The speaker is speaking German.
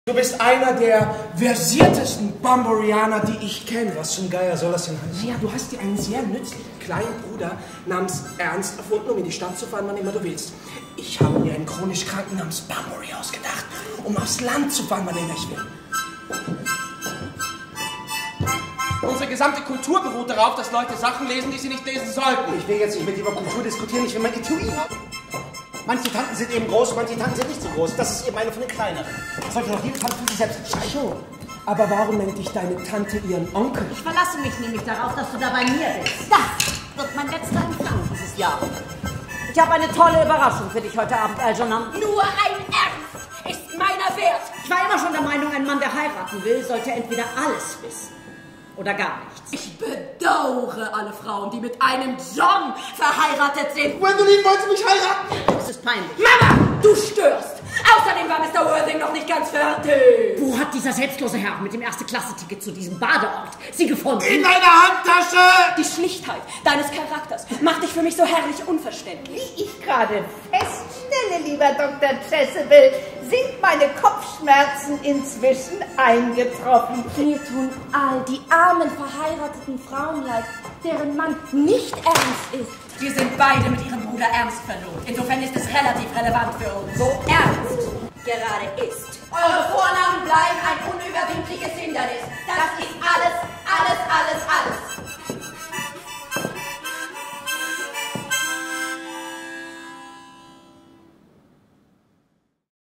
Du bist einer der versiertesten Bomborianer, die ich kenne. Was zum Geier soll das denn heißen? Naja, du hast dir einen sehr nützlichen kleinen Bruder namens Ernst erfunden, um in die Stadt zu fahren, wann immer du willst. Ich habe mir einen chronisch Kranken namens Bumbury ausgedacht, um aufs Land zu fahren, wann immer ich will. Unsere gesamte Kultur beruht darauf, dass Leute Sachen lesen, die sie nicht lesen sollten. Ich will jetzt nicht mit dir über Kultur diskutieren, ich will mein Etui haben. Manche Tanten sind eben groß, manche Tanten sind nicht so groß. Das ist eben eine von den kleineren. Sollte doch jede Tante für sich selbst entscheiden. Schon. Aber warum nennt dich deine Tante ihren Onkel? Ich verlasse mich nämlich darauf, dass du da bei mir bist. Das wird mein letzter Empfang dieses Jahr. Ich habe eine tolle Überraschung für dich heute Abend, Algernon. Nur ein Ernst ist meiner wert. Ich war immer schon der Meinung, ein Mann, der heiraten will, sollte entweder alles wissen oder gar nichts. Ich bedauere alle Frauen, die mit einem John verheiratet sind. Gwendolyn wollte mich heiraten! Das ist peinlich. Mama, du störst. Außerdem war Mr. Worthing noch nicht ganz fertig. Wo hat dieser selbstlose Herr mit dem Erste-Klasse-Ticket zu diesem Badeort sie gefunden? In meiner Handtasche! Die Schlichtheit deines Charakters macht dich für mich so herrlich unverständlich. Wie ich gerade feststelle, lieber Dr. Chasuble, sind meine Kopfschmerzen inzwischen eingetroffen. Mir tun all die armen verheirateten Frauen leid, deren Mann nicht ernst ist. Wir sind beide mit ihrem Bruder Ernst verlobt. Insofern ist es relativ relevant für uns. Wo Ernst gerade ist. Eure Vornamen bleiben ein unüberwindliches Hindernis. Das ist